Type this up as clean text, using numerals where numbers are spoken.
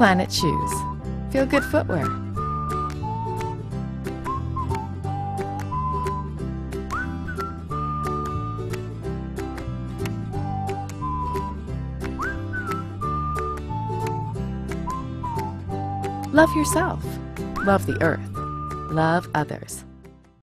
Planet Shoes. Feel good footwear. Love yourself. Love the earth. Love others.